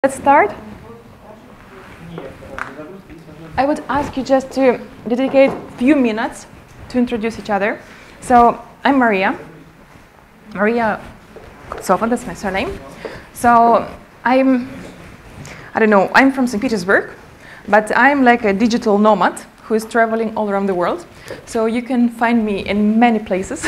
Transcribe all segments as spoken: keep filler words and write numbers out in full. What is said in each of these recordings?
Let's start. I would ask you just to dedicate a few minutes to introduce each other. So I'm Maria, Maria Kotsova, that's my surname. So I'm, I don't know, I'm from Saint Petersburg, but I'm like a digital nomad who is traveling all around the world. So you can find me in many places,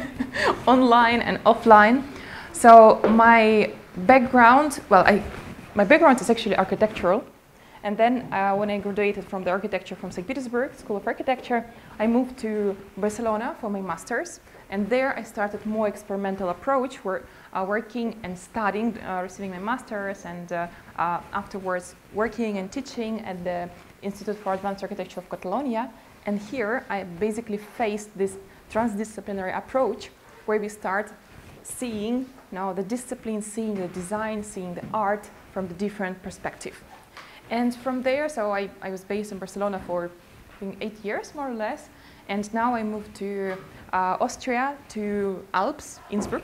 online and offline. So my background, well, I My background is actually architectural, and then uh, when I graduated from the architecture from Saint Petersburg School of Architecture, I moved to Barcelona for my master's, and there I started more experimental approach, where uh, working and studying, uh, receiving my master's, and uh, uh, afterwards working and teaching at the Institute for Advanced Architecture of Catalonia. And here I basically faced this transdisciplinary approach, where we start seeing now the discipline, seeing the design, seeing the art from the different perspective. And from there, so I, I was based in Barcelona for I think eight years, more or less. And now I moved to uh, Austria, to Alps, Innsbruck.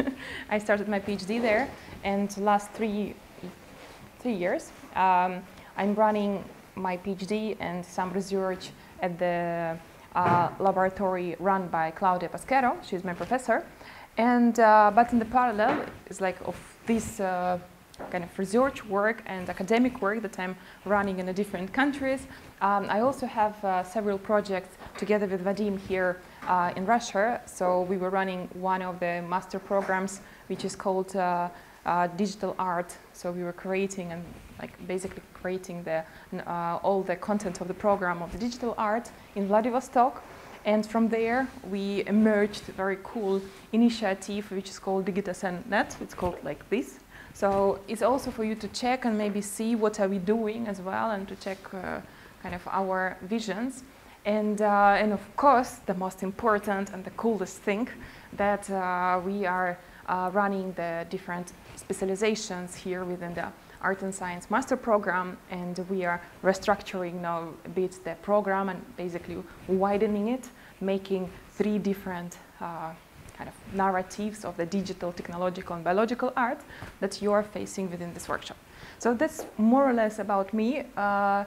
I started my PhD there. And the last three, three years, um, I'm running my PhD and some research at the uh, laboratory run by Claudia Pasquero. She's my professor. And, uh, but in the parallel, it's like of this uh, kind of research work and academic work that I'm running in the different countries. Um, I also have uh, several projects together with Vadim here uh, in Russia. So we were running one of the master programs, which is called uh, uh, digital art. So we were creating and like basically creating the, uh, all the content of the program of the digital art in Vladivostok. And from there, we emerged a very cool initiative, which is called DigitalSenNet. It's called like this. So it's also for you to check and maybe see what are we doing as well, and to check uh, kind of our visions. And, uh, and of course, the most important and the coolest thing, that uh, we are uh, running the different specializations here within the Art and Science Master Program, and we are restructuring now a bit the program and basically widening it, making three different uh, kind of narratives of the digital, technological, and biological art that you are facing within this workshop. So that's more or less about me. Uh,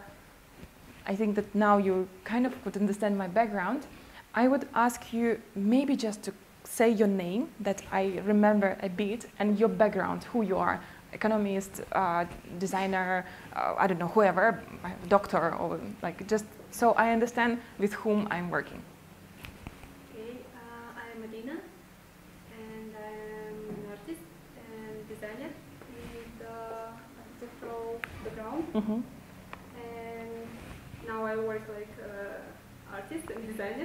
I think that now you kind of could understand my background. I would ask you maybe just to say your name, that I remember a bit, and your background, who you are. Economist, uh, designer, uh, I don't know, whoever, doctor, or like just so I understand with whom I'm working. Okay, uh, I'm Marina, and I'm an artist and designer with uh, architectural background. Mm-hmm. And now I work like uh, artist and designer,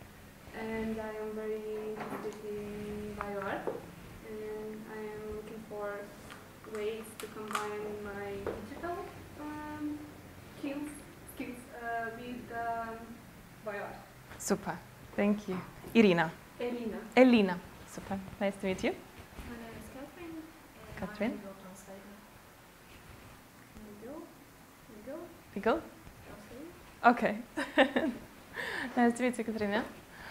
and I am very interested in bio art, and I am looking for ways to combine my digital um, skills, skills uh, with um, bio art. Super, thank you. Irina. Elina. Elina. Super, nice to meet you. My name is Catherine. And Catherine. I'm a Google translator. Google. Pickle? Google. Translate. Okay. Nice to meet you, Katrina.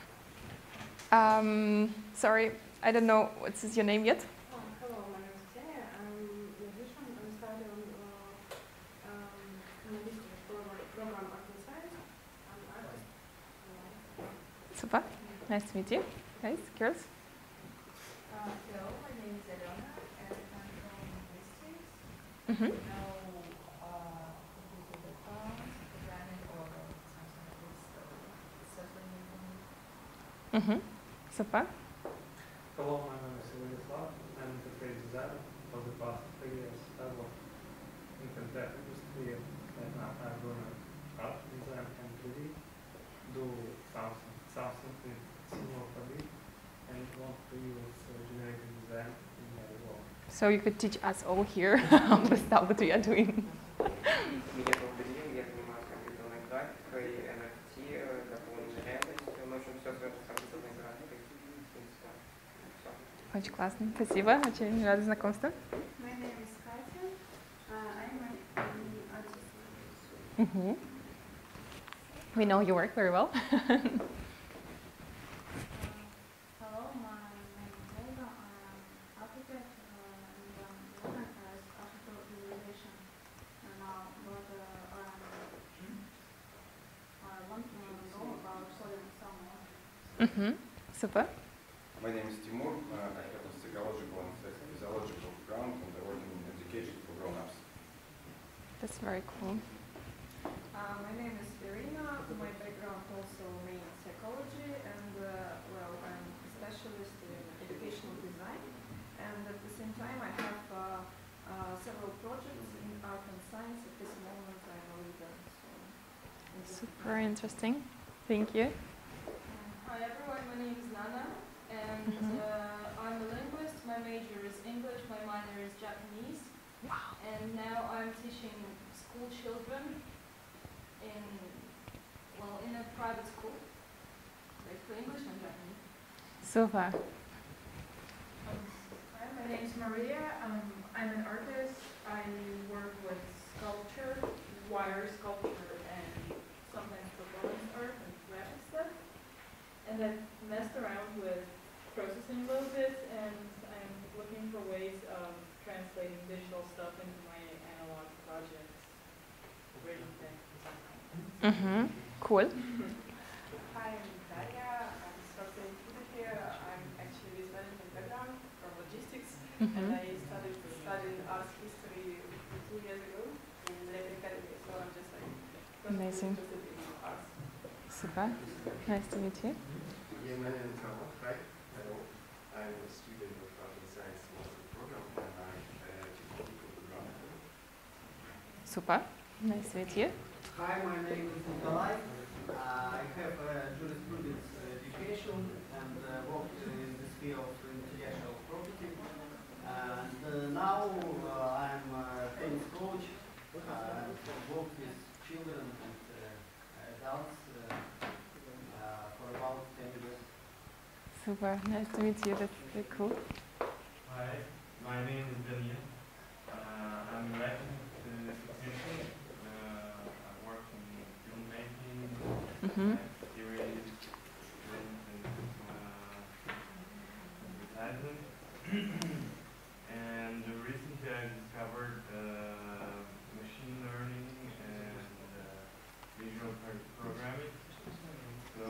Um, sorry, I don't know what is your name yet. Oh, hello, my name is Ksenia. I'm a musician. I'm studying uh, um, analytics program, program art and science. I'm an artist. Uh, Super, nice to meet you. Guys, girls. Uh, hello, my name is Alena, and I'm from linguistics. Mm-hmm. No uh, computer background, programming, or something like this, so it's certainly new for me. Mm-hmm. Super. Hello, my name is Vladislav. I'm an interface designer. For the past three years, I worked in the tech industry. Right now, I'm doing art design and three D. Do something, something with similar hobby, and want to use uh, generative design in my work. So you could teach us all here the stuff that we are doing. Меня зовут Илья, я занимаюсь компьютерной графикой, эн эф ти, дополненной реальностью, ну, в общем, все связано с компьютерной графикой. Все. Очень классно. Спасибо. Очень рада знакомству. My name is Katya. Uh, I'm an artist. Mm-hmm. We know your work very well. Hello, my name is Olga. I'm an architect uh, and I'm working as architectural visualization Mm-hmm. Super. My name is Timur. Uh, I have a psychological and physiological background, and I work in education for grown-ups. That's very cool. Uh, my name is Irina. My background also means psychology, and uh, well, I'm a specialist in educational design. And at the same time, I have uh, uh, several projects in art and science. At this moment, I'm a leader. So Super interesting. Thank you. Hi everyone, my name is Nana, and Mhm. uh, I'm a linguist. My major is English, my minor is Japanese, Wow. and now I'm teaching school children in, well, in a private school, like for English and Japanese. Super. Hi, my name is Maria. Um, I'm an artist. I work with sculpture, wire sculpture, and sometimes performance art and graphic stuff. And I've messed around with processing a little bit, and I'm looking for ways of translating digital stuff into my analog projects. Really thick. Mm-hmm. Cool. Hi, I'm Daria. I'm structural intuitive here. I'm actually with management background from logistics, and Mm-hmm. I studied studied art history two years ago in Lenin Academy. So I'm just like Amazing. interested in art. Super. Nice to meet you. Yeah, my name is Howard. Hi. Hello. I'm a student of art and science master program, and I'm uh, technical programmer. Super. Nice to meet you. Hi, my name is Nikolai. Uh, I have uh, jurisprudence uh, education and uh, worked in the sphere of intellectual property. And uh, now uh, I'm a tennis coach. Uh, work with children and uh, adults uh, uh, for about ten years. Super. Nice to meet you. That's very cool. Hi, my name is Daniel. Uh, I'm writing uh, technician. Uh, I work in filmmaking, Mm-hmm. uh, series, film, and uh, advertising. And recently I discovered uh, machine learning and uh, visual pro- programming. So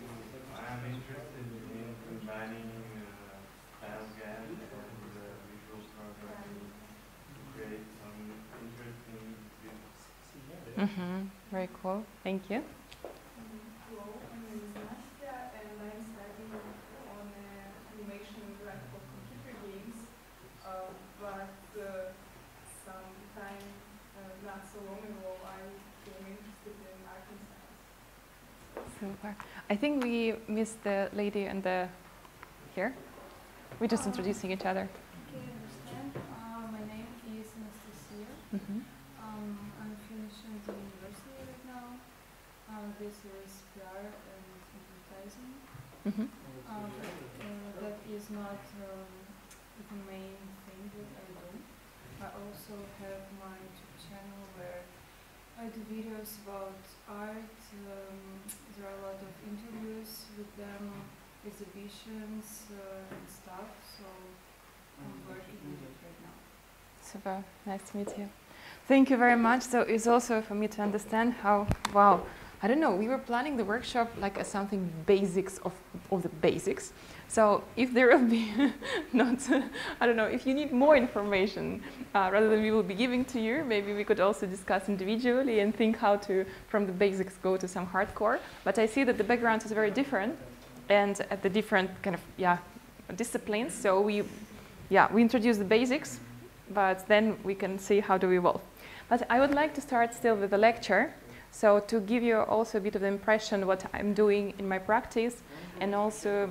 I am interested in combining uh, style gas and uh, visual programming to create some interesting visuals. Mm-hmm. Very cool. Thank you. Hello, my name is Nastya, and I'm studying on uh, animation and graphical computer games. Uh, but uh, some time, uh, not so long ago, I became interested in art and science. Super. I think we missed the lady and the here. We're just introducing each other. Okay, understand. Uh, my name is Anastasia. Mm-hmm. Um, I'm finishing the university right now. Um, this is P R and advertising. Mm-hmm. Um, but uh, that is not um, the main thing that I do. I also have my YouTube channel where I do videos about art. Um, there are a lot of interviews with them, exhibitions uh, and stuff. So I'm working with it right now. Super. Nice to meet you. Thank you very much. So it's also for me to understand how, wow, I don't know, we were planning the workshop like as something basics of, of the basics. So if there will be not, I don't know, if you need more information uh, rather than we will be giving to you, maybe we could also discuss individually and think how to, from the basics, go to some hardcore. But I see that the background is very different and at the different kind of, yeah, disciplines. So we, yeah, we introduce the basics, but then we can see how do we evolve. But I would like to start still with the lecture. So to give you also a bit of the impression what I'm doing in my practice, and also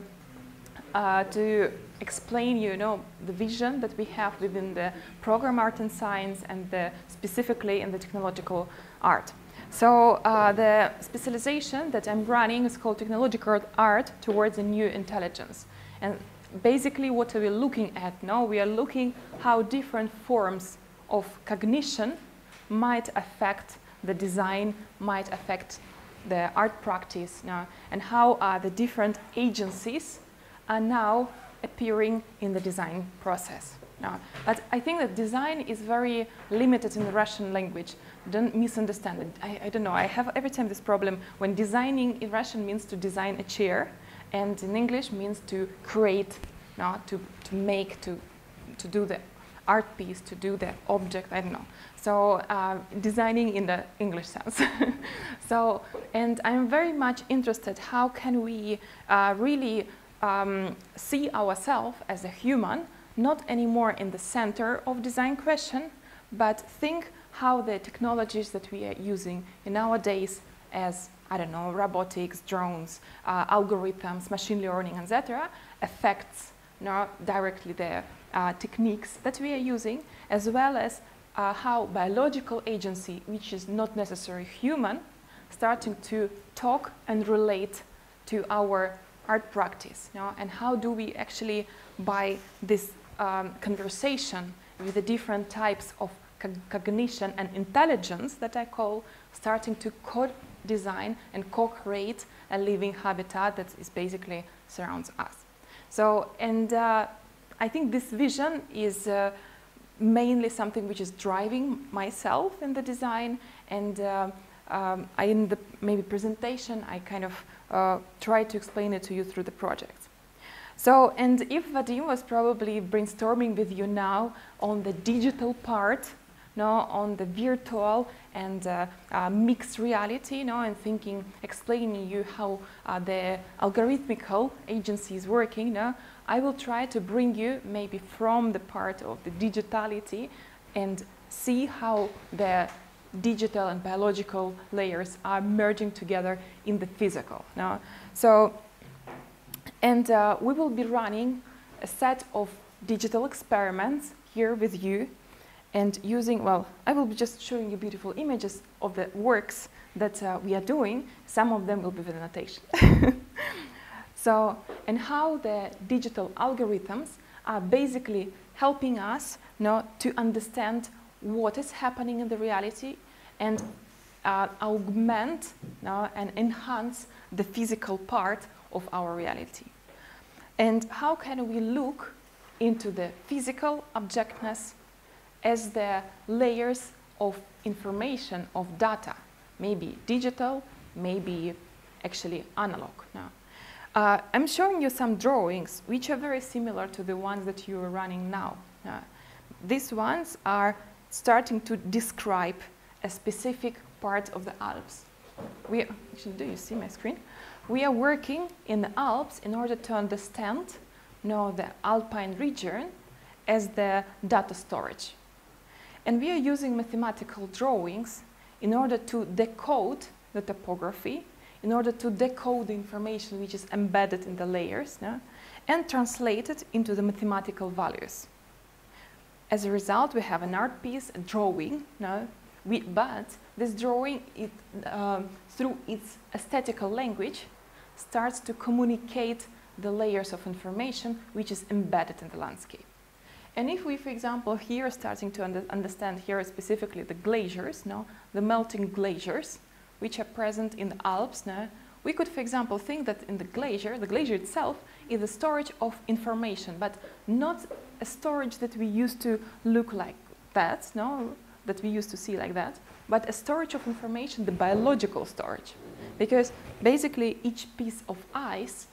uh, to explain, you know, the vision that we have within the program art and science, and the specifically in the technological art. So uh, the specialization that I'm running is called Technological Art Towards a New Intelligence. And basically what are we looking at now? We are looking how different forms of cognition might affect the design, might affect the art practice now, and how are the different agencies are now appearing in the design process now. But I think that design is very limited in the Russian language. Don't misunderstand it. I, I don't know, I have every time this problem when designing in Russian means to design a chair, and in English means to create, no, to, to make, to, to do the art piece, to do the object, I don't know. So uh, designing in the English sense. So, and I'm very much interested how can we uh, really um, see ourselves as a human, not anymore in the center of design question, but think how the technologies that we are using in nowadays as, I don't know, robotics, drones, uh, algorithms, machine learning, et cetera, affects not directly the uh, techniques that we are using, as well as uh, how biological agency, which is not necessarily human, starting to talk and relate to our art practice, you know, and how do we actually, by this um, conversation with the different types of cognition and intelligence that I call, starting to co-design and co-create a living habitat that is basically surrounds us. So, and uh, I think this vision is uh, mainly something which is driving myself in the design, and uh, um, I, in the maybe presentation, I kind of uh, try to explain it to you through the project. So, and if Vadim was probably brainstorming with you now on the digital part, no, on the virtual and uh, uh, mixed reality, no, and thinking, explaining you how uh, the algorithmical agency is working, no, I will try to bring you maybe from the part of the digitality and see how the digital and biological layers are merging together in the physical. No? So, and uh, we will be running a set of digital experiments here with you, and using, well, I will be just showing you beautiful images of the works that uh, we are doing. Some of them will be with annotation. So, and how the digital algorithms are basically helping us, you know, to understand what is happening in the reality and uh, augment, you know, and enhance the physical part of our reality. And how can we look into the physical objectness as the layers of information, of data, maybe digital, maybe actually analog. No. Uh, I'm showing you some drawings which are very similar to the ones that you are running now. Uh, these ones are starting to describe a specific part of the Alps. We actually, do you see my screen? We are working in the Alps in order to understand, you know, the Alpine region as the data storage. And we are using mathematical drawings in order to decode the topography, in order to decode the information which is embedded in the layers, no? And translate it into the mathematical values. As a result, we have an art piece, a drawing, no? We, but this drawing, it, um, through its aesthetical language, starts to communicate the layers of information which is embedded in the landscape. And if we, for example, here are starting to under understand here specifically the glaciers, no? The melting glaciers, which are present in the Alps, no? We could, for example, think that in the glacier, the glacier itself is a storage of information, but not a storage that we used to look like that, no? That we used to see like that, but a storage of information, the biological storage. Because basically each piece of ice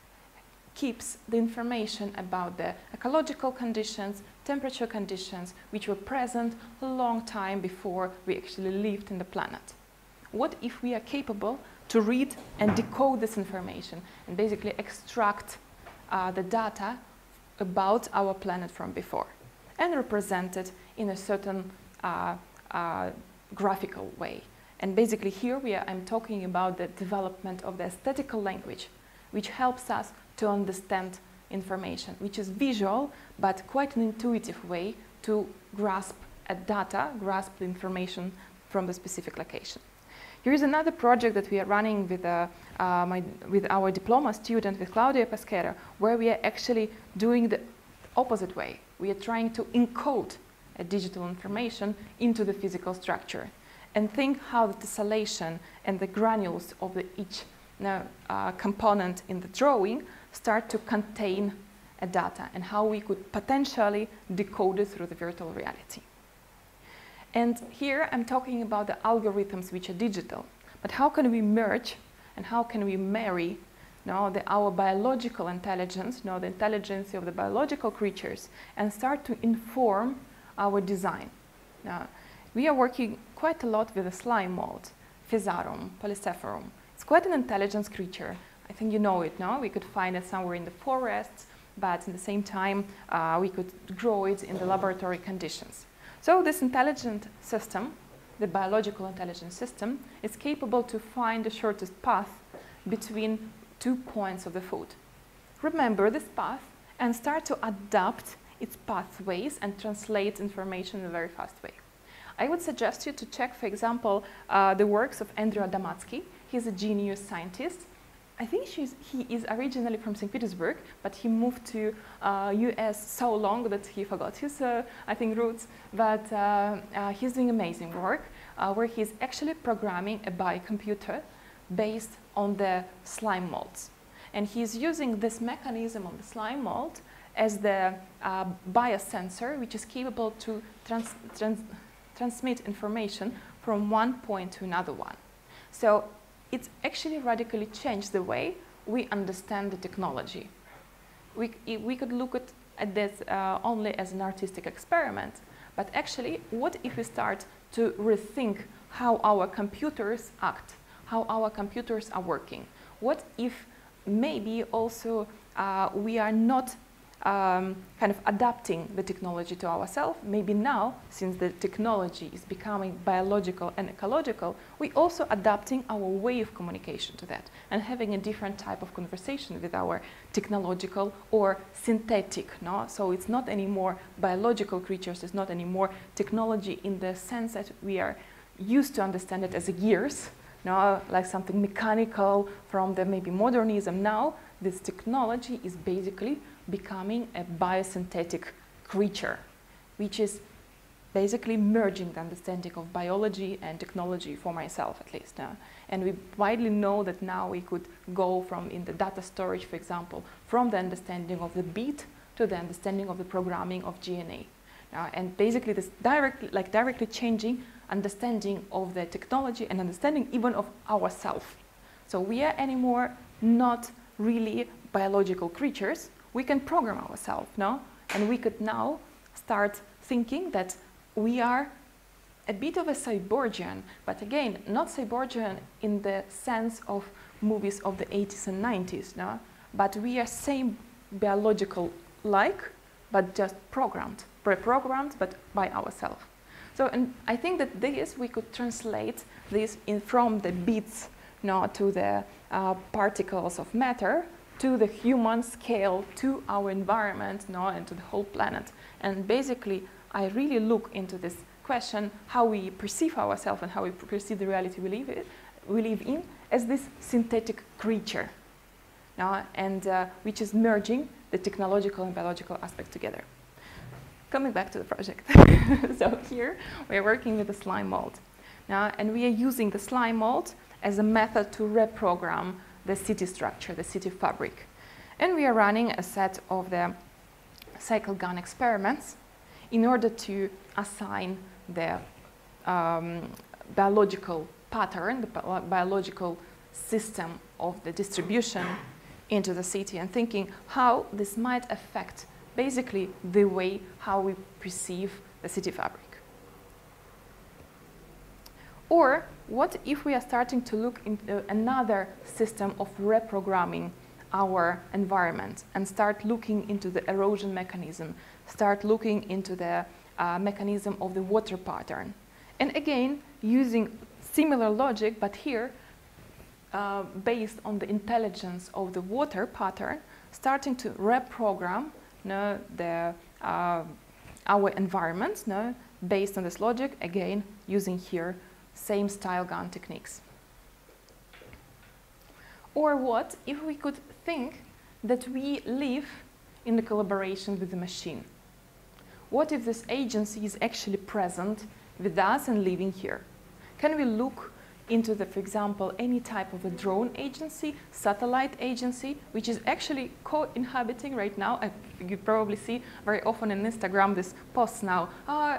keeps the information about the ecological conditions, temperature conditions, which were present a long time before we actually lived in the planet. What if we are capable to read and decode this information and basically extract uh, the data about our planet from before and represent it in a certain uh, uh, graphical way? And basically here we are, I'm talking about the development of the aesthetical language, which helps us to understand information, which is visual, but quite an intuitive way to grasp a data, grasp the information from the specific location. Here is another project that we are running with, uh, uh, my, with our diploma student, with Claudia Pesquera, where we are actually doing the opposite way. We are trying to encode a digital information into the physical structure and think how the tessellation and the granules of the each uh, uh, component in the drawing start to contain a data and how we could potentially decode it through the virtual reality. And here I'm talking about the algorithms which are digital, but how can we merge and how can we marry no, the, our biological intelligence, no, the intelligence of the biological creatures, and start to inform our design. Now, we are working quite a lot with the slime mold, Physarum, Polycepharum. It's quite an intelligent creature. I think you know it, no? We could find it somewhere in the forests, but at the same time, uh, we could grow it in the laboratory conditions. So this intelligent system, the biological intelligence system, is capable to find the shortest path between two points of the food. Remember this path and start to adapt its pathways and translate information in a very fast way. I would suggest you to check, for example, uh, the works of Andrew Adamatsky. He's a genius scientist. I think she's, he is originally from Saint Petersburg, but he moved to uh, U S so long that he forgot his, uh, I think, roots. But uh, uh, he's doing amazing work uh, where he's actually programming a biocomputer based on the slime molds. And he's using this mechanism of the slime mold as the uh, biosensor, which is capable to trans trans transmit information from one point to another one. So it's actually radically changed the way we understand the technology. We, we could look at, at this uh, only as an artistic experiment, but actually, what if we start to rethink how our computers act, how our computers are working? What if maybe also uh, we are not Um, kind of adapting the technology to ourselves? Maybe now, since the technology is becoming biological and ecological, we also adapting our way of communication to that and having a different type of conversation with our technological or synthetic, no? So it's not anymore biological creatures, it's not anymore technology in the sense that we are used to understand it as a gears, no? Like something mechanical from the maybe modernism. Now, this technology is basically becoming a biosynthetic creature, which is basically merging the understanding of biology and technology, for myself at least. Uh, and we widely know that now we could go from, in the data storage, for example, from the understanding of the beat to the understanding of the programming of G N A. Uh, and basically this directly, like directly changing understanding of the technology and understanding even of ourselves. So we are anymore not really biological creatures. We can program ourselves, no? And we could now start thinking that we are a bit of a cyborgian, but again, not cyborgian in the sense of movies of the eighties and nineties, no? But we are same biological-like, but just programmed, pre-programmed, but by ourselves. So, and I think that this, we could translate this in from the bits, no, to the uh, particles of matter, to the human scale, to our environment, no, and to the whole planet. And basically, I really look into this question, how we perceive ourselves and how we perceive the reality we live, it, we live in, as this synthetic creature, no, and uh, which is merging the technological and biological aspects together. Coming back to the project. So here, we are working with the slime mold. Now, and we are using the slime mold as a method to reprogram the city structure, the city fabric. And we are running a set of the cycle gun experiments in order to assign the um, biological pattern, the bi biological system of the distribution into the city, and thinking how this might affect basically the way how we perceive the city fabric. Or what if we are starting to look into another system of reprogramming our environment and start looking into the erosion mechanism, start looking into the uh, mechanism of the water pattern. And again, using similar logic, but here uh, based on the intelligence of the water pattern, starting to reprogram no, the, uh, our environment no, based on this logic, again, using here same style gun techniques. Or what if we could think that we live in the collaboration with the machine? What if this agency is actually present with us and living here? Can we look into the, for example, any type of a drone agency, satellite agency, which is actually co-inhabiting right now? And you probably see very often on Instagram this posts now, ah, like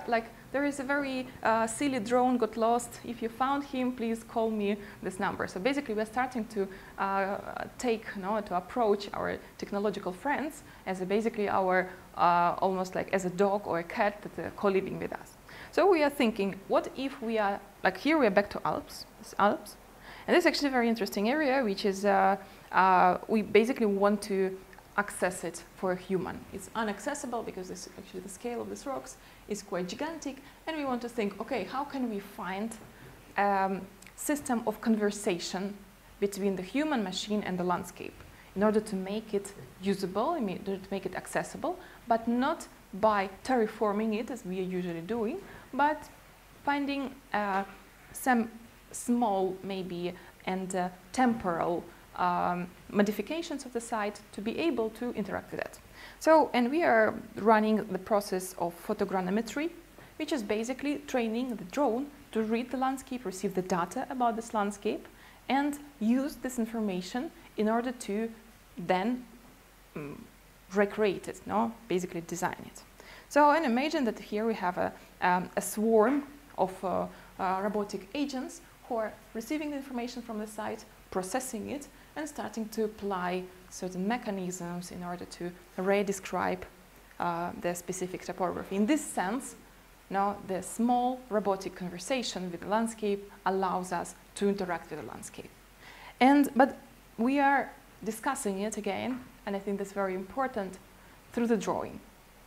there is a very uh, silly drone got lost. If you found him, please call me this number. So basically, we're starting to uh, take, you know, to approach our technological friends as a basically our, uh, almost like as a dog or a cat that are co-living with us. So we are thinking, what if we are, like here we are back to Alps, this Alps. And this is actually a very interesting area, which is, uh, uh, we basically want to access it for a human. It's inaccessible because this, actually the scale of these rocks is quite gigantic, and we want to think, okay, how can we find a um, system of conversation between the human machine and the landscape in order to make it usable, in order to make it accessible, but not by terraforming it as we are usually doing, but finding uh, some small maybe and uh, temporal um, modifications of the site to be able to interact with it. So, and we are running the process of photogrammetry, which is basically training the drone to read the landscape, receive the data about this landscape, and use this information in order to then um, recreate it, no? Basically design it. So, and imagine that here we have a, um, a swarm of uh, uh, robotic agents who are receiving the information from the site, processing it, and starting to apply certain mechanisms in order to re-describe uh, the specific topography. In this sense, now the small robotic conversation with the landscape allows us to interact with the landscape. And, but we are discussing it again, and I think that's very important, through the drawing.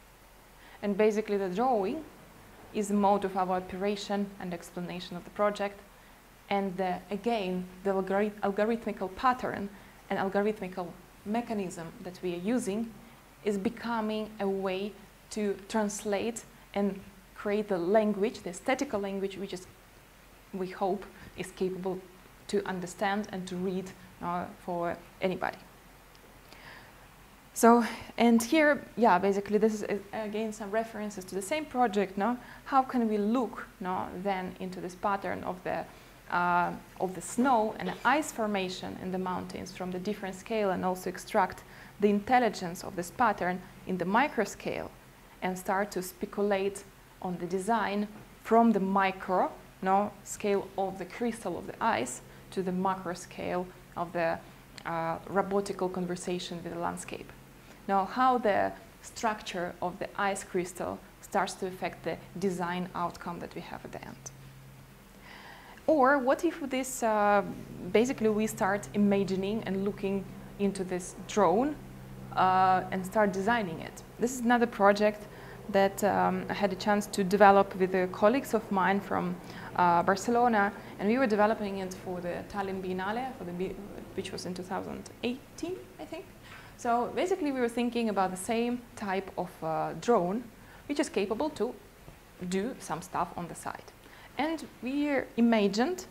And basically the drawing is the mode of our operation and explanation of the project. And the, again, the algorith algorithmical pattern and algorithmical mechanism that we are using is becoming a way to translate and create the language, the aesthetical language, which is, we hope, is capable to understand and to read uh, for anybody. So, and here, yeah, basically this is, uh, again, some references to the same project, no? How can we look, no, then into this pattern of the Uh, of the snow and the ice formation in the mountains from the different scale, and also extract the intelligence of this pattern in the micro scale and start to speculate on the design from the micro no, scale of the crystal of the ice to the macro scale of the uh, robotical conversation with the landscape. Now, how the structure of the ice crystal starts to affect the design outcome that we have at the end. Or what if this, uh, basically we start imagining and looking into this drone uh, and start designing it. This is another project that um, I had a chance to develop with the colleagues of mine from uh, Barcelona, and we were developing it for the Tallinn Biennale, for the, which was in two thousand eighteen, I think. So basically we were thinking about the same type of uh, drone, which is capable to do some stuff on the side. And we imagined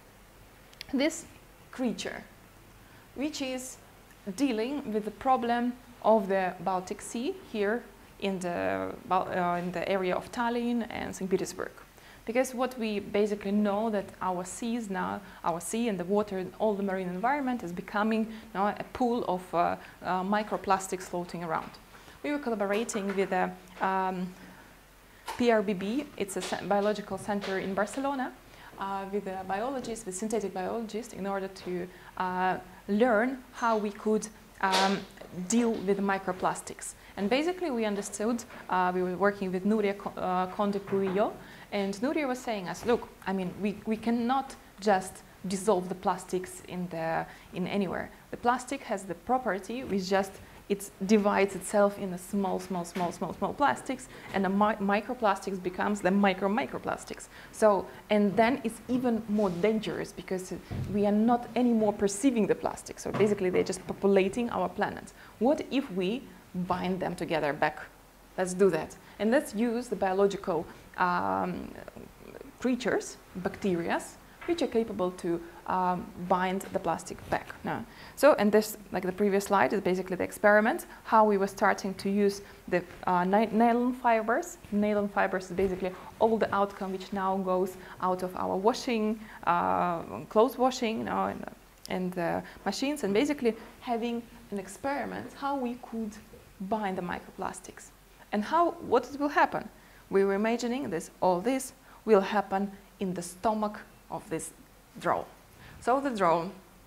this creature, which is dealing with the problem of the Baltic Sea here in the, uh, in the area of Tallinn and Saint Petersburg. Because what we basically know that our seas now, our sea and the water and all the marine environment is becoming now a pool of uh, uh, microplastics floating around. We were collaborating with a um, P R B B, it's a biological center in Barcelona, uh, with uh, biologists, with synthetic biologists, in order to uh, learn how we could um, deal with microplastics. And basically we understood, uh, we were working with Nuria uh, Conde Puillo, and Nuria was saying us, look, I mean, we, we cannot just dissolve the plastics in, the, in anywhere. The plastic has the property which just it divides itself in a small, small, small, small, small plastics, and the mi microplastics becomes the micro microplastics. So, and then it's even more dangerous because we are not anymore perceiving the plastics. So basically, they're just populating our planet. What if we bind them together back? Let's do that, and let's use the biological um, creatures, bacteria, which are capable to um, bind the plastic back. No. So, and this, like the previous slide, is basically the experiment, how we were starting to use the uh, nylon fibers. Nylon fibers is basically all the outcome which now goes out of our washing, uh, clothes washing, you know, and, and uh, machines, and basically having an experiment how we could bind the microplastics. And how, what will happen? we were imagining this, all this will happen in the stomach of this drone. So the drone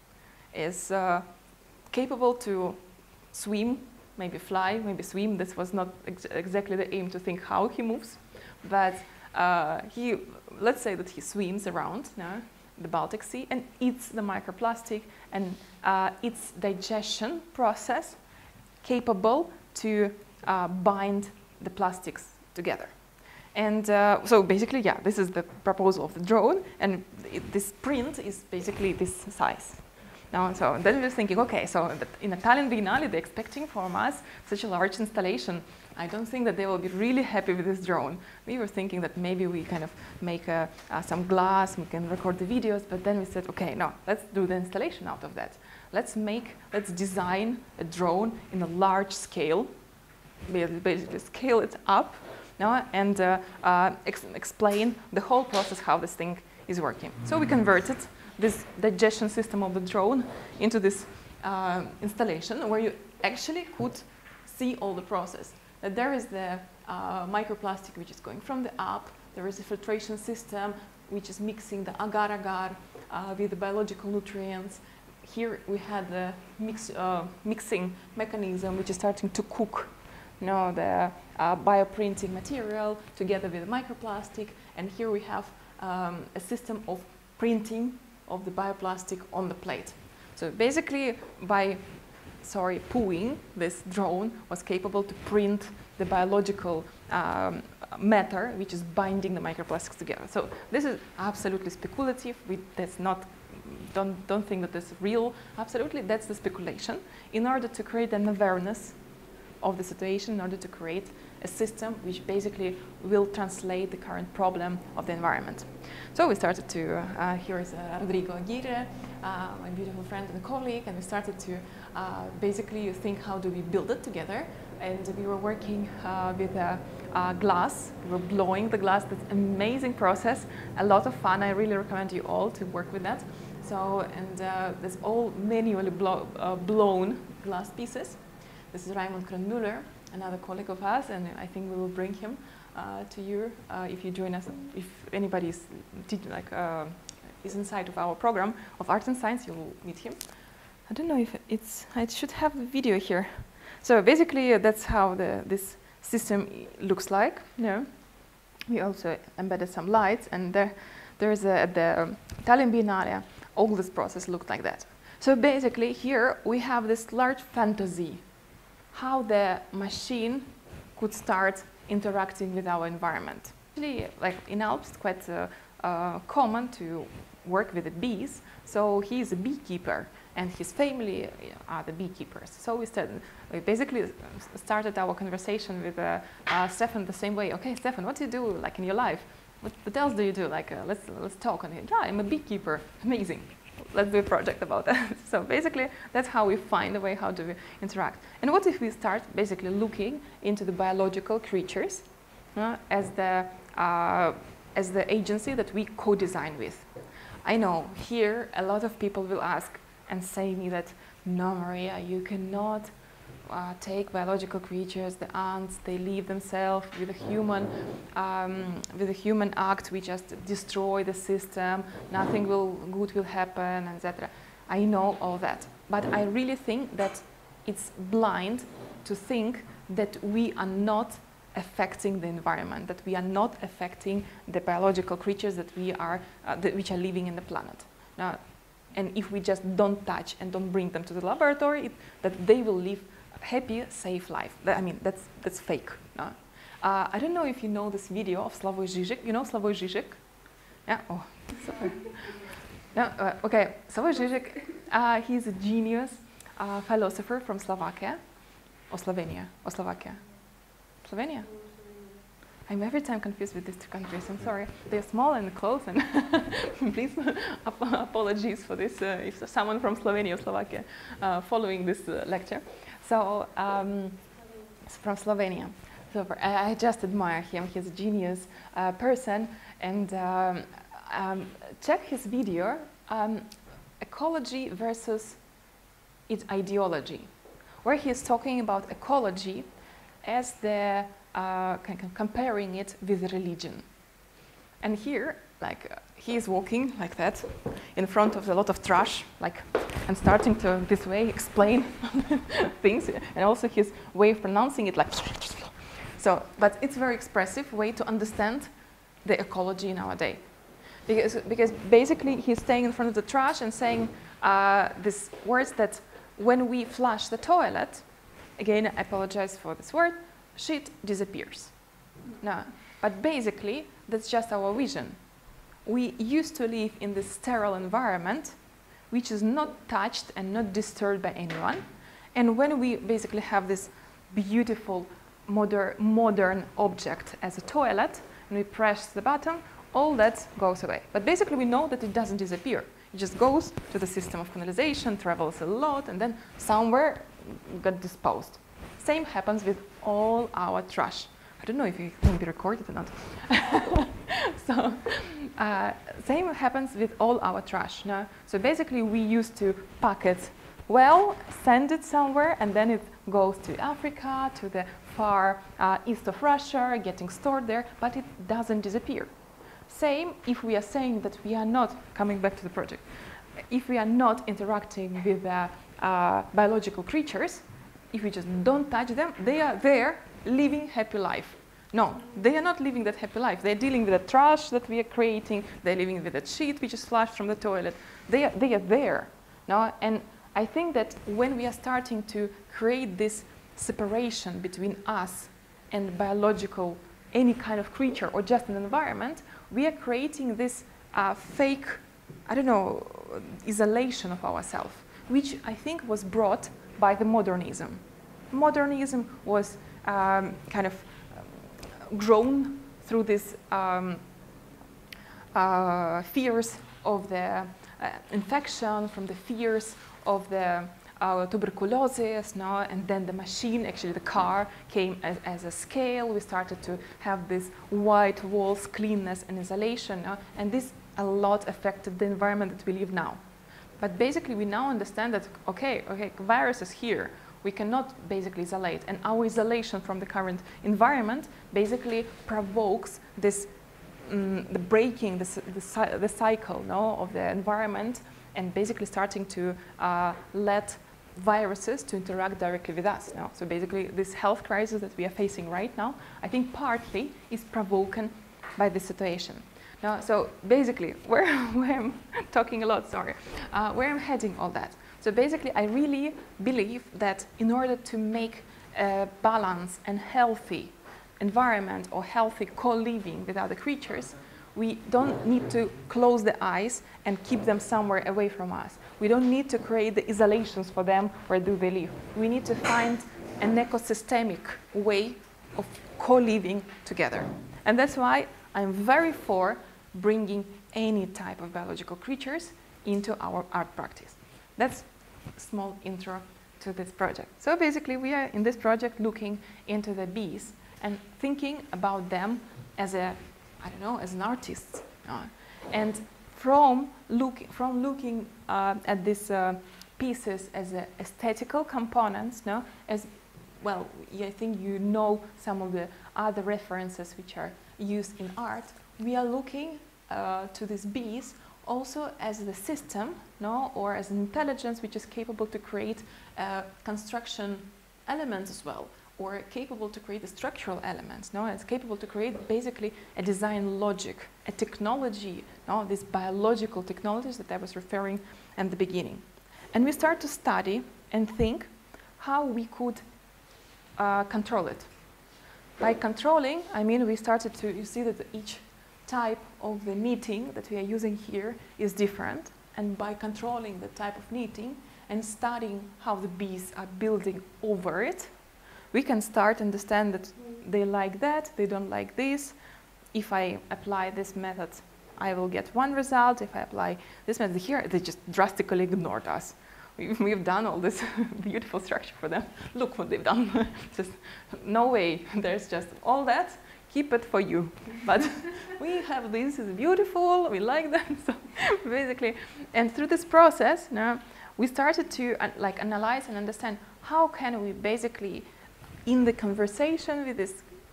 is uh, capable to swim, maybe fly, maybe swim. This was not ex exactly the aim to think how he moves, but uh, he, let's say that he swims around no, the Baltic Sea and eats the microplastic, and uh, its digestion process capable to uh, bind the plastics together. And uh, so basically, yeah, this is the proposal of the drone, and it, this print is basically this size. Now, so then we're thinking, okay, so in a Tallinn Biennale, they're expecting from us such a large installation. I don't think that they will be really happy with this drone. We were thinking that maybe we kind of make a, uh, some glass, we can record the videos, but then we said, okay, no, let's do the installation out of that. Let's make, let's design a drone in a large scale, basically scale it up, no, and uh, uh, ex explain the whole process, how this thing is working. So we converted this digestion system of the drone into this uh, installation where you actually could see all the process. That there is the uh, microplastic which is going from the up, there is a filtration system which is mixing the agar-agar uh, with the biological nutrients. Here we had the mix, uh, mixing mechanism which is starting to cook you know, the uh, bioprinting material together with the microplastic, and here we have um, a system of printing of the bioplastic on the plate. So basically, by sorry, pooing, this drone was capable to print the biological um, matter which is binding the microplastics together. So this is absolutely speculative. We, that's not, don't, don't think that this is real. Absolutely, that's the speculation in order to create an awareness of the situation, in order to create a system which basically will translate the current problem of the environment. So we started to, uh, here is uh, Rodrigo Aguirre, uh, my beautiful friend and colleague, and we started to uh, basically think how do we build it together. And we were working uh, with a, a glass, we were blowing the glass. That's an amazing process, a lot of fun. I really recommend you all to work with that. So, and uh, there's all manually blow, uh, blown glass pieces. This is Raimund Kronmüller, another colleague of us, and I think we will bring him uh, to you uh, if you join us. If anybody is, like, uh, is inside of our program of Art and Science, you will meet him. I don't know if it's, it should have a video here. So basically, uh, that's how the, this system looks like. You know? We also embedded some lights, and there, there is a, at the um, Tallinn Biennale, all this process looked like that. So basically, here we have this large fantasy how the machine could start interacting with our environment. Actually, like in Alps, it's quite uh, uh, common to work with the bees. So he is a beekeeper, and his family are the beekeepers. So we, started, we basically started our conversation with uh, uh, Stefan the same way. Okay, Stefan, what do you do like in your life? What, what else do you do? Like, uh, let's let's talk. And he, yeah, I'm a beekeeper. Amazing. Let's do a project about that. So basically, that's how we find a way how do we interact. And what if we start basically looking into the biological creatures uh, as the uh, as the agency that we co-design with? I know here a lot of people will ask and say me that, no, Maria, you cannot uh, take biological creatures, the ants, they leave themselves with a human, um, with a human act, we just destroy the system, nothing will good will happen, et cetera. I know all that, but I really think that it's blind to think that we are not affecting the environment, that we are not affecting the biological creatures that we are, uh, that which are living in the planet. Now, and if we just don't touch and don't bring them to the laboratory, it, that they will live a happy, safe life. I mean, that's, that's fake. No? Uh, I don't know if you know this video of Slavoj Žižek. You know Slavoj Žižek? Yeah? Oh, sorry. No, uh, okay, Slavoj Žižek, uh, he's a genius uh, philosopher from Slovakia, or Slovenia, or Slovakia. Slovenia? I'm every time confused with these two countries. I'm sorry. They're small and close, and please ap apologies for this uh, if someone from Slovenia or Slovakia uh, following this uh, lecture. So, um, from Slovenia. So for, I just admire him. He's a genius uh, person, and um, um, check his video, um, Ecology versus its Ideology, where he is talking about ecology as the uh, kind of comparing it with religion. And here, like, uh, he is walking like that in front of a lot of trash, like, and starting to this way explain things, and also his way of pronouncing it, like, so, but it's a very expressive way to understand the ecology nowadays. Because, because basically he's staying in front of the trash and saying uh, these words that when we flush the toilet, again, I apologize for this word, shit disappears. No, but basically, that's just our vision. We used to live in this sterile environment, which is not touched and not disturbed by anyone. And when we basically have this beautiful modern, modern object as a toilet, and we press the button, all that goes away. But basically, we know that it doesn't disappear. It just goes to the system of canalization, travels a lot, and then somewhere got disposed. Same happens with all our trash. I don't know if it can be recorded or not. So, uh, same happens with all our trash. No? So basically, we used to pack it well, send it somewhere, and then it goes to Africa, to the far uh, east of Russia, getting stored there, but it doesn't disappear. Same if we are saying that we are not, coming back to the project, if we are not interacting with uh, uh, biological creatures, if we just don't touch them, they are there living happy life. No, they are not living that happy life. They're dealing with the trash that we are creating. They're living with the shit which is flushed from the toilet. They are, they are there. No? And I think that when we are starting to create this separation between us and biological, any kind of creature or just an environment, we are creating this uh, fake, I don't know, isolation of ourselves, which I think was brought by the modernism. Modernism was um, kind of grown through these um, uh, fears of the uh, infection, from the fears of the uh, tuberculosis, no? And then the machine, actually the car, came as, as a scale. We started to have these white walls, cleanness and isolation, no? And this a lot affected the environment that we live now. But basically we now understand that, okay, okay, virus is here. We cannot basically isolate, and our isolation from the current environment basically provokes this, um, the breaking, the, the, the cycle, no, of the environment, and basically starting to uh, let viruses to interact directly with us. No? So basically this health crisis that we are facing right now, I think partly is provoked by this situation. Now, so basically, where, where I'm talking a lot, sorry, uh, where I'm heading all that. So basically, I really believe that in order to make a balanced and healthy environment or healthy co-living with other creatures, we don't need to close the eyes and keep them somewhere away from us. We don't need to create the isolations for them where do they live. We need to find an ecosystemic way of co-living together. And that's why I'm very for bringing any type of biological creatures into our art practice. That's a small intro to this project. So basically we are in this project looking into the bees and thinking about them as a, I don't know, as an artist. Uh, and from, look, from looking uh, at these uh, pieces as a aesthetical components, no, as well, I think you know some of the other references which are used in art, we are looking uh, to these bees also as the system, no, or as an intelligence which is capable to create uh, construction elements as well, or capable to create the structural elements, no, it's capable to create basically a design logic, a technology, no, these biological technologies that I was referring at the beginning. And we start to study and think how we could uh, control it. By controlling, I mean we started to, you see that each type of the knitting that we are using here is different, and by controlling the type of knitting and studying how the bees are building over it, we can start to understand that they like that, they don't like this. If I apply this method, I will get one result. If I apply this method here, they just drastically ignored us. We've, we've done all this beautiful structure for them. Look what they've done. Just no way. There's just all that. Keep it for you. But we have this is beautiful. We like that. So basically, and through this process, you know, we started to uh, like analyze and understand how can we basically, in the conversation with these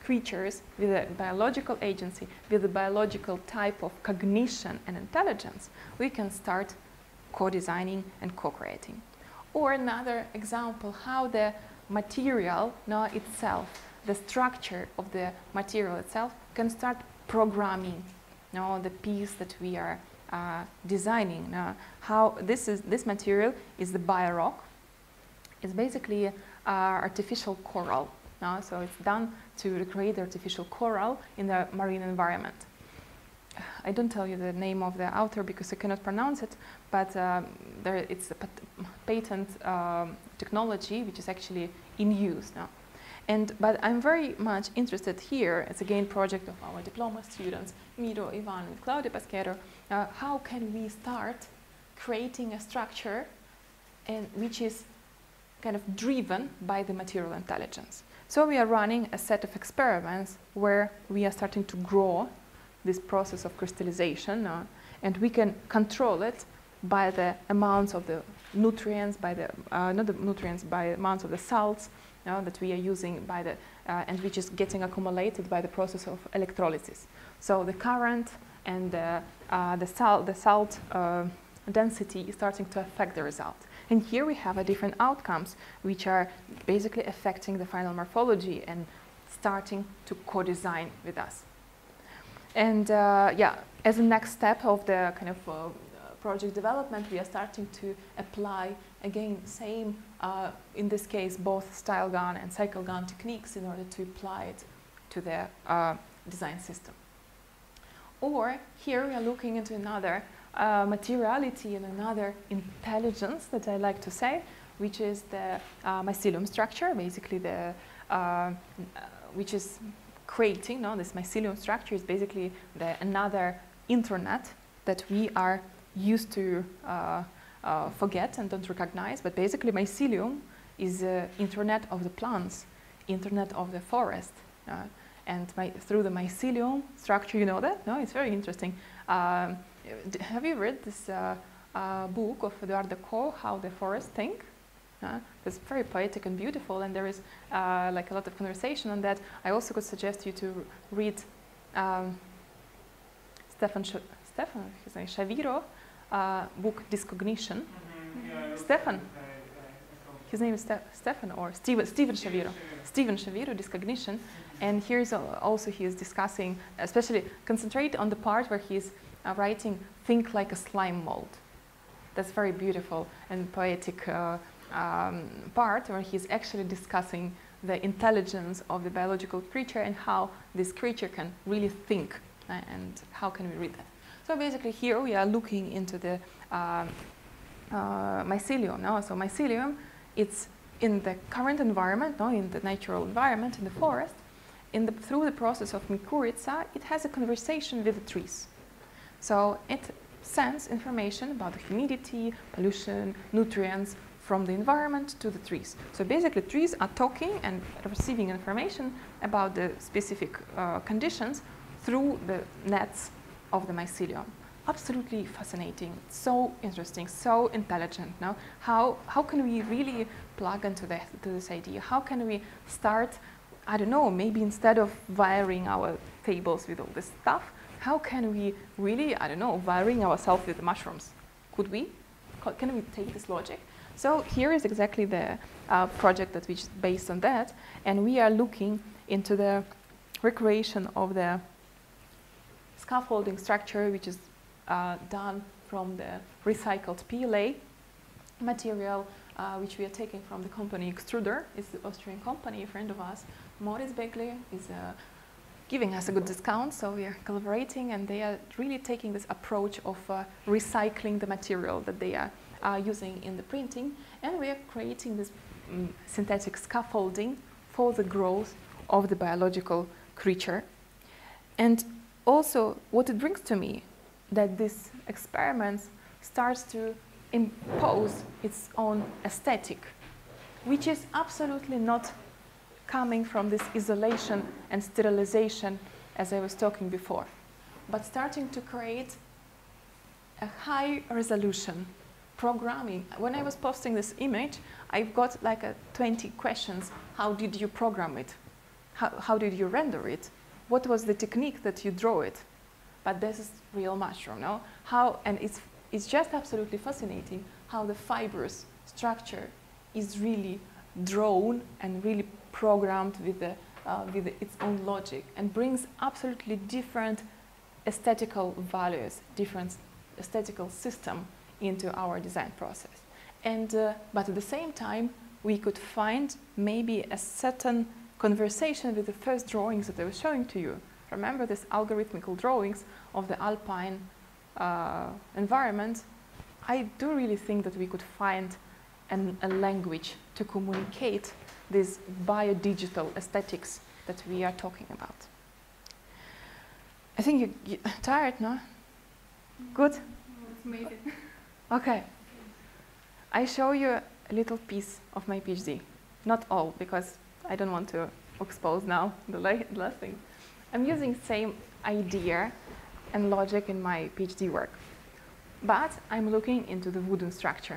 creatures with a biological agency, with a biological type of cognition and intelligence, we can start co-designing and co-creating. Or another example, how the material no, itself, the structure of the material itself can start programming no, the piece that we are uh, designing. No, how this, is, this material is the biorock. It's basically uh, artificial coral. No? So it's done to recreate artificial coral in the marine environment. I don't tell you the name of the author because I cannot pronounce it, but um, there it's a pat patent um, technology which is actually in use now. And, but I'm very much interested here, it's again project of our diploma students, Miro, Ivan, and Claudia Pasquero, uh, how can we start creating a structure and which is kind of driven by the material intelligence. So we are running a set of experiments where we are starting to grow this process of crystallization, uh, and we can control it by the amounts of the nutrients, by the, uh, not the nutrients, by the amounts of the salts uh, that we are using by the, uh, and which is getting accumulated by the process of electrolysis. So the current and the, uh, the salt, the salt uh, density is starting to affect the result. And here we have a different outcomes which are basically affecting the final morphology and starting to co-design with us. And uh, yeah, as a next step of the kind of uh, project development, we are starting to apply, again, same, uh, in this case, both style gun and cycle gun techniques in order to apply it to the uh, design system. Or here we are looking into another uh, materiality and another intelligence that I like to say, which is the uh, mycelium structure, basically the, uh, which is creating, no, this mycelium structure is basically the another internet that we are used to uh, uh, forget and don't recognize, but basically mycelium is the internet of the plants, internet of the forest. Uh, and my, through the mycelium structure, you know that? No, it's very interesting. Um, have you read this uh, uh, book of Edouard Decaux, How the Forests Think? Uh, it's very poetic and beautiful, and there is uh, like a lot of conversation on that. I also could suggest you to read um, Stefan, Sh Stefan his name, Shaviro, uh, book Discognition. Mm-hmm. Yeah, Stefan, his name is Ste Stefan or Steven, Steven Shaviro. Steven Shaviro, Discognition, and here's also he is discussing, especially concentrate on the part where he is uh, writing "Think like a slime mold." That's very beautiful and poetic. Uh, Um, part where he's actually discussing the intelligence of the biological creature and how this creature can really think uh, and how can we read that. So basically here we are looking into the uh, uh, mycelium. No? So mycelium, it's in the current environment, no? in the natural environment, in the forest, in the, through the process of mycorrhiza, it has a conversation with the trees. So it sends information about the humidity, pollution, nutrients, from the environment to the trees. So basically trees are talking and receiving information about the specific uh, conditions through the nets of the mycelium. Absolutely fascinating, so interesting, so intelligent. No? How, how can we really plug into the, to this idea? How can we start, I don't know, maybe instead of wiring our tables with all this stuff, how can we really, I don't know, wiring ourselves with the mushrooms? Could we? Can we take this logic? So here is exactly the uh, project that which is based on that, and we are looking into the recreation of the scaffolding structure, which is uh, done from the recycled P L A material, uh, which we are taking from the company Extruder. It's the Austrian company, a friend of us, Moritz Begle, is uh, giving us a good discount, so we are collaborating, and they are really taking this approach of uh, recycling the material that they are Uh, using in the printing, and we are creating this um, synthetic scaffolding for the growth of the biological creature. And also what it brings to me, that this experiment starts to impose its own aesthetic, which is absolutely not coming from this isolation and sterilization as I was talking before, but starting to create a high resolution programming. When I was posting this image, I've got like a twenty questions. How did you program it? how, how did you render it? What was the technique that you draw it? But this is real mushroom, no? How, and it's, it's just absolutely fascinating how the fibrous structure is really drawn and really programmed with, the, uh, with the, its own logic and brings absolutely different aesthetical values, different aesthetical system into our design process. And, uh, but at the same time, we could find maybe a certain conversation with the first drawings that I was showing to you. Remember these algorithmical drawings of the alpine uh, environment? I do really think that we could find an, a language to communicate these biodigital aesthetics that we are talking about. I think you, you're tired, no? Good? Let's make it. Okay. I show you a little piece of my PhD. Not all, because I don't want to expose now the last thing. I'm using same idea and logic in my PhD work. But I'm looking into the wooden structure.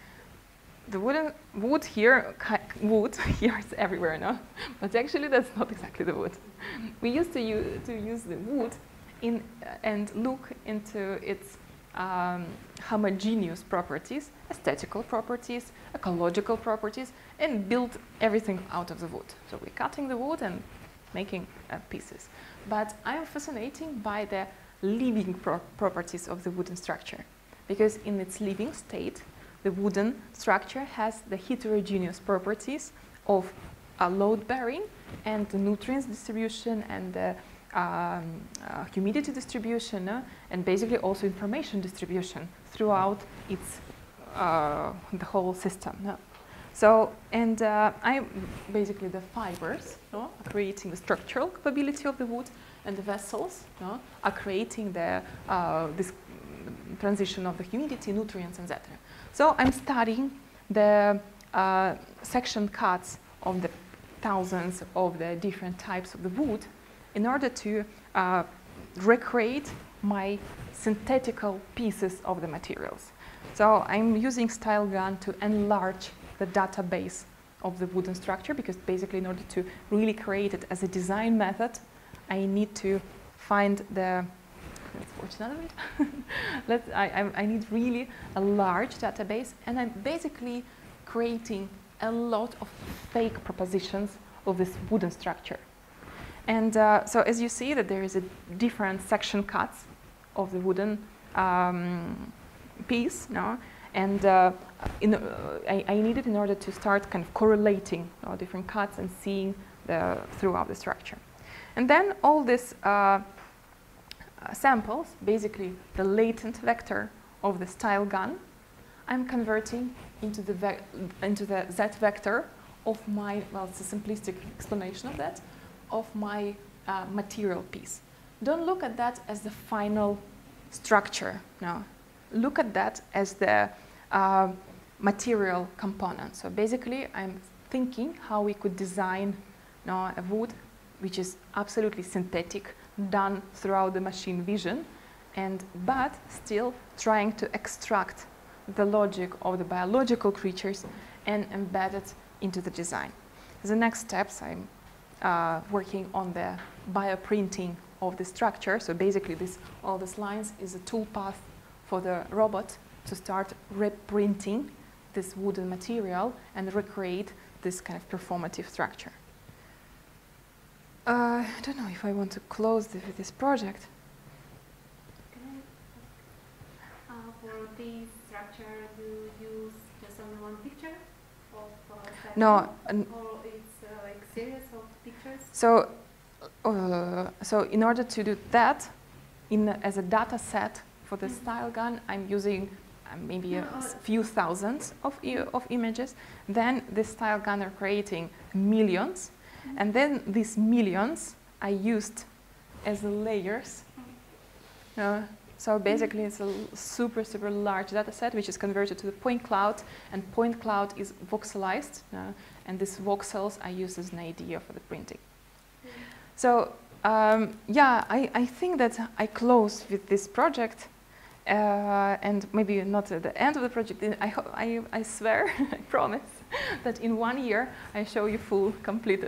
The wooden wood here, wood here is everywhere now, but actually that's not exactly the wood. We used to use, to use the wood in, uh, and look into its um, homogeneous properties, aesthetical properties, ecological properties, and build everything out of the wood. So we're cutting the wood and making uh, pieces. But I'm fascinated by the living pro properties of the wooden structure, because in its living state, the wooden structure has the heterogeneous properties of uh, load bearing and the nutrients distribution and the um, uh, humidity distribution uh, and basically also information distribution throughout its uh, the whole system. No? So, and uh, I basically the fibers no, are creating the structural capability of the wood, and the vessels no, are creating the uh, this transition of the humidity, nutrients, et cetera. So I'm studying the uh, section cuts of the thousands of the different types of the wood in order to uh, recreate my synthetical pieces of the materials. So I'm using StyleGAN to enlarge the database of the wooden structure, because basically in order to really create it as a design method, I need to find the Let's watch none of it. Let's, I, I, I need really a large database, and I'm basically creating a lot of fake propositions of this wooden structure. And uh, so as you see that there is a different section cuts of the wooden um, piece, no? And uh, in, uh, I, I need it in order to start kind of correlating all different cuts and seeing the, throughout the structure. And then all this uh, Uh, samples, basically the latent vector of the StyleGAN, I'm converting into the, ve into the Z vector of my, well, it's a simplistic explanation of that, of my uh, material piece. Don't look at that as the final structure, no. Look at that as the uh, material component. So basically, I'm thinking how we could design no, a wood which is absolutely synthetic, done throughout the machine vision, and but still trying to extract the logic of the biological creatures and embed it into the design. The next steps, I'm uh, working on the bioprinting of the structure. So basically, this all these lines is a toolpath for the robot to start reprinting this wooden material and recreate this kind of performative structure. Uh, I don't know if I want to close the, this project. Can I ask, uh, for this structure, do you use just only one picture of uh, No, or it's uh, like series of pictures? So, uh, so in order to do that, in as a data set for the mm-hmm. StyleGAN, I'm using uh, maybe a no, few thousands of I of images. Then the StyleGAN are creating millions. And then these millions I used as the layers. Uh, so basically it's a super, super large data set which is converted to the point cloud, and point cloud is voxelized. Uh, and these voxels I use as an idea for the printing. So um, yeah, I, I think that I close with this project. Uh, and maybe not at the end of the project, I, I, I swear, I promise, that in one year I show you full completed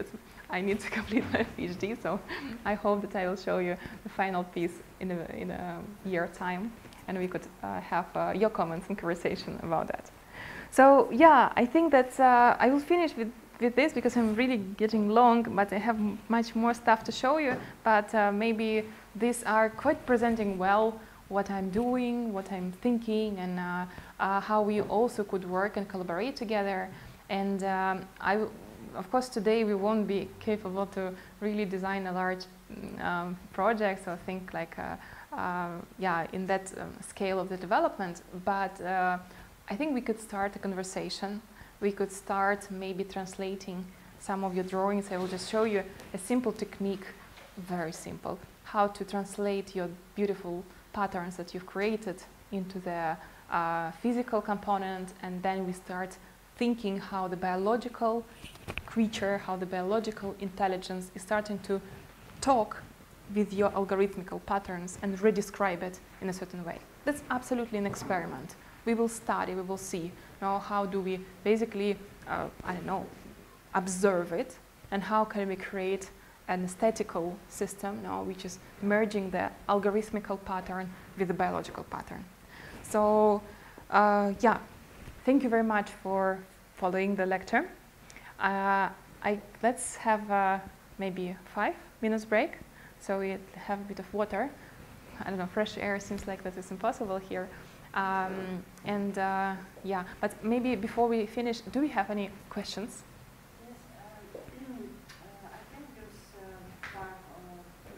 I need to complete my PhD, so I hope that I will show you the final piece in a, in a year time, and we could uh, have uh, your comments and conversation about that. So yeah, I think that uh, I will finish with, with this because I'm really getting long, but I have m much more stuff to show you, but uh, maybe these are quite presenting well what I'm doing, what I'm thinking, and uh, uh, how we also could work and collaborate together. And um, I, of course, today we won't be capable to really design a large um, project or think like, uh, uh, yeah, in that um, scale of the development. But uh, I think we could start a conversation. We could start maybe translating some of your drawings. I will just show you a simple technique, very simple, how to translate your beautiful patterns that you've created into the uh, physical component, and then we start thinking how the biological creature, how the biological intelligence is starting to talk with your algorithmical patterns and redescribe it in a certain way. That's absolutely an experiment. We will study, we will see, you know, how do we basically, uh, I don't know, observe it, and how can we create an aesthetical system, you know, which is merging the algorithmical pattern with the biological pattern. So, uh, yeah, thank you very much for following the lecture. Uh, I, let's have uh, maybe five minutes break, so we have a bit of water. I don't know, fresh air seems like that is impossible here. Um, and uh, yeah, but maybe before we finish, do we have any questions? Yes, um, uh, I can use um, bark or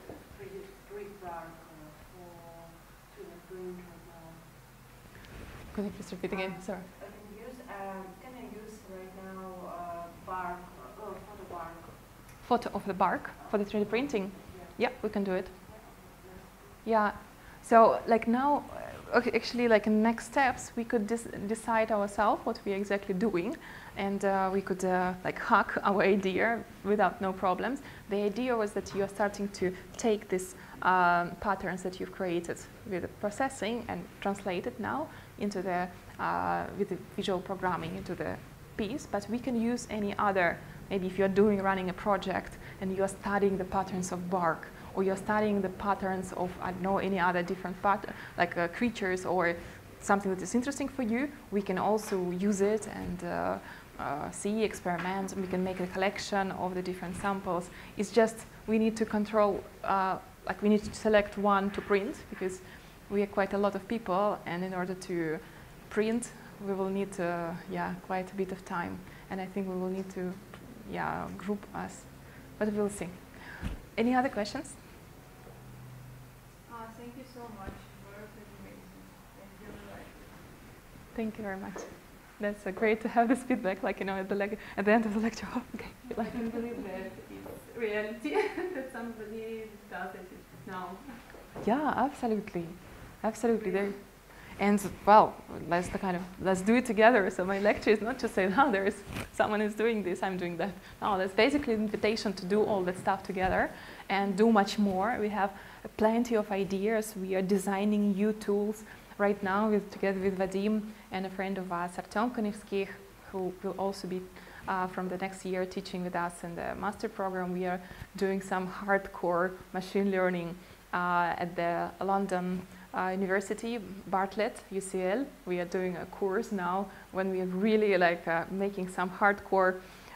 tree bark uh, for to print. Could you please repeat again? Um, Sorry. I can use. Um, can I use right now uh, bark? Uh, oh, photo bark. Photo of the bark for the three D printing. Yeah, we can do it. Yeah. So like now, uh, okay, actually, like in next steps, we could decide ourselves what we're exactly doing, and uh, we could uh, like hack our idea without no problems. The idea was that you are starting to take these um, patterns that you've created with the processing and translate it now into the uh, with the visual programming into the piece. But we can use any other. Maybe if you're doing running a project and you're studying the patterns of bark, or you're studying the patterns of, I don't know, any other different pat like uh, creatures or something that is interesting for you, we can also use it and uh, uh, see, experiment, and we can make a collection of the different samples. It's just we need to control, uh, like we need to select one to print, because we are quite a lot of people, and in order to print, we will need, uh, yeah, quite a bit of time. And I think we will need to, yeah, group us, but we'll see. Any other questions? Uh, thank you so much. Work is amazing. I really like it. Thank you very much. That's uh, great to have this feedback, like, you know, at the, le at the end of the lecture. Oh, okay. I can believe that it's reality, that somebody does it now. Yeah, absolutely. Absolutely. There. And well, let's the kind of let's do it together. So my lecture is not to say, "Oh, there is someone is doing this, I'm doing that." No, that's basically an invitation to do all that stuff together and do much more. We have plenty of ideas. We are designing new tools right now, with together with Vadim and a friend of us, Artem Konevsky, who will also be uh, from the next year teaching with us in the master program. We are doing some hardcore machine learning uh, at the London Uh, University, Bartlett, U C L. We are doing a course now when we are really like uh, making some hardcore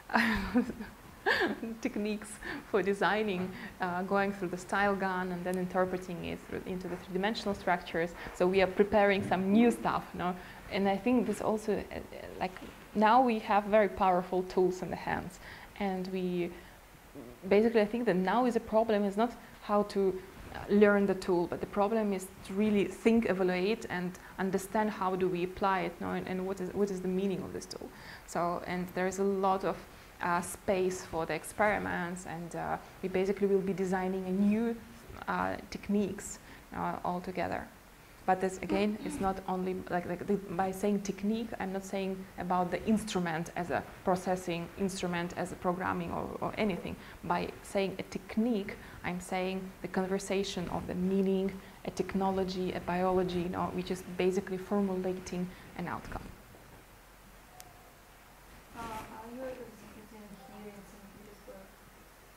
techniques for designing, uh, going through the style gun and then interpreting it through, into the three-dimensional structures. So we are preparing some new stuff, you know? And I think this also, uh, like now we have very powerful tools in the hands, and we basically, I think that now is a problem is not how to learn the tool, but the problem is to really think, evaluate, and understand how do we apply it, you know, and, and what is what is the meaning of this tool. So, and there is a lot of uh, space for the experiments, and uh, we basically will be designing a new uh, techniques uh, all together. But this again is not only like, like the, by saying technique, I'm not saying about the instrument as a processing instrument, as a programming or, or anything. By saying a technique, I'm saying the conversation of the meaning, a technology, a biology, you know, which is basically formulating an outcome. Uh, are you exhibiting here in Saint Petersburg?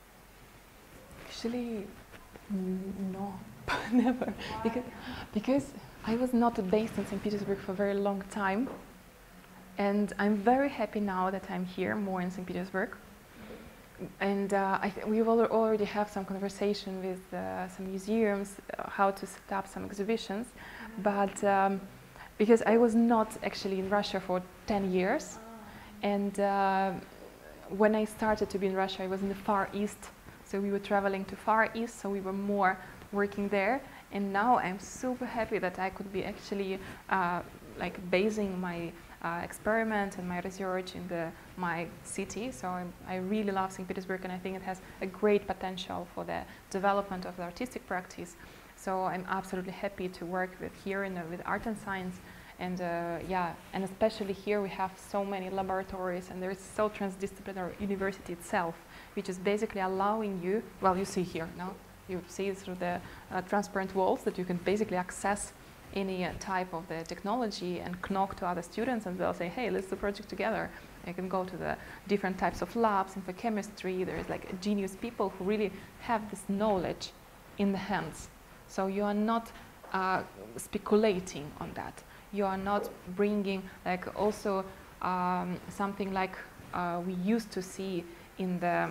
Actually, n- no, never. Because, because I was not based in Saint Petersburg for a very long time. And I'm very happy now that I'm here, more in Saint Petersburg. And uh, I th we al already have some conversation with uh, some museums, uh, how to set up some exhibitions. But um, because I was not actually in Russia for ten years. And uh, when I started to be in Russia, I was in the Far East. So we were traveling to Far East, so we were more working there. And now I'm super happy that I could be actually uh, like basing my uh, experiment and my research in the, my city. So I'm, I really love Saint Petersburg, and I think it has a great potential for the development of the artistic practice. So I'm absolutely happy to work with here in the, with art and science. And uh, yeah, and especially here we have so many laboratories, and there is so transdisciplinary university itself, which is basically allowing you, well, you see here, no? You see through the uh, transparent walls that you can basically access any uh, type of the technology and knock to other students, and they'll say, hey, let's do a project together. You can go to the different types of labs, and for chemistry, there's like genius people who really have this knowledge in the hands. So you are not uh, speculating on that. You are not bringing like also um, something like uh, we used to see in the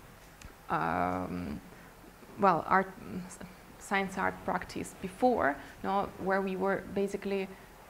um, well art science art practice before, no, where we were basically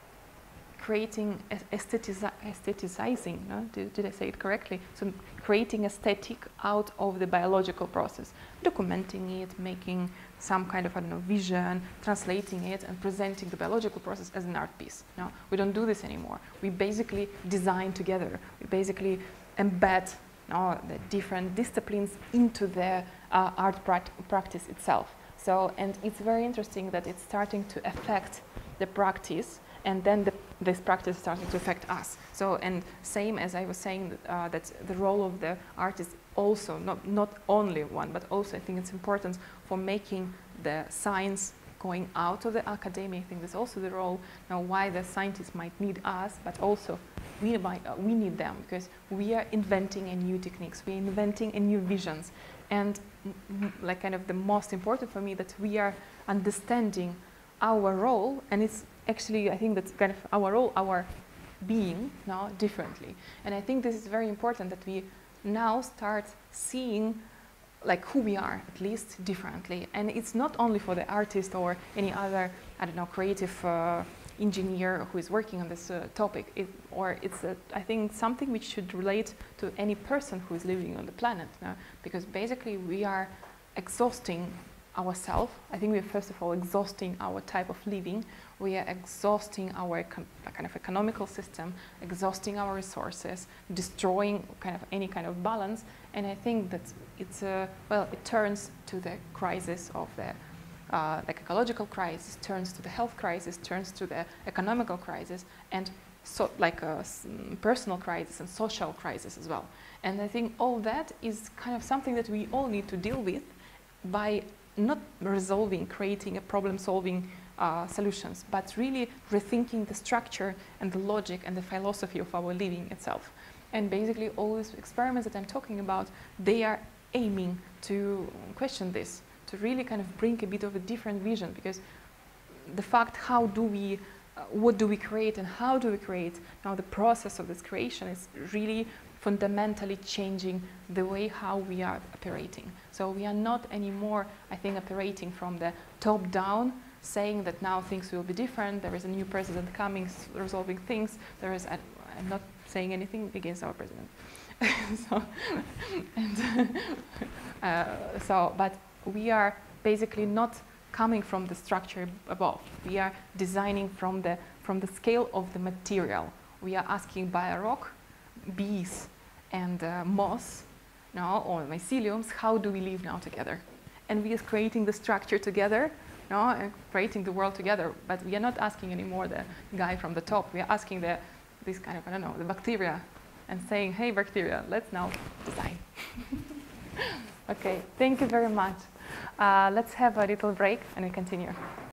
creating aesthetici aestheticizing. No? Did, did I say it correctly? So creating aesthetic out of the biological process, documenting it, making some kind of, I don't know, vision, translating it, and presenting the biological process as an art piece. No, we don't do this anymore. We basically design together. We basically embed no, the different disciplines into the uh, art pra practice itself. So, and it's very interesting that it's starting to affect the practice, and then the, this practice is starting to affect us. So, and same as I was saying, uh, that the role of the artist also, not, not only one, but also I think it's important for making the science going out of the academy. I think that's also the role. Now, why the scientists might need us, but also we, might, uh, we need them, because we are inventing a new techniques, we're inventing a new visions. And m like kind of the most important for me, that we are understanding our role, and it's actually, I think that's kind of our role, our being now differently. And I think this is very important, that we now start seeing like who we are, at least differently. And it's not only for the artist or any other, I don't know, creative uh, engineer who is working on this uh, topic, it, or it's, uh, I think, something which should relate to any person who is living on the planet, no? Because basically we are exhausting ourselves. I think we are first of all exhausting our type of living. We are exhausting our econ kind of economical system, exhausting our resources, destroying kind of any kind of balance. And I think that it's uh, well, it turns to the crisis of the uh, like ecological crisis, turns to the health crisis, turns to the economical crisis, and so like a personal crisis and social crisis as well. And I think all that is kind of something that we all need to deal with by not resolving, creating a problem-solving uh, solutions, but really rethinking the structure and the logic and the philosophy of our living itself. And basically all these experiments that I'm talking about, they are aiming to question this, to really kind of bring a bit of a different vision, because the fact how do we, uh, what do we create and how do we create, now the process of this creation is really fundamentally changing the way how we are operating. So we are not anymore, I think, operating from the top down, saying that now things will be different, there is a new president coming, resolving things, there is, a, I'm not saying anything against our president. so, and, uh, so, but we are basically not coming from the structure above. We are designing from the, from the scale of the material. We are asking by a rock, bees, and uh, moss, no, or myceliums, how do we live now together? And we are creating the structure together, no, and creating the world together. But we are not asking anymore the guy from the top. We are asking the, this kind of, I don't know, the bacteria, and saying, hey, bacteria, let's now design. Okay, thank you very much. Uh, let's have a little break and we continue.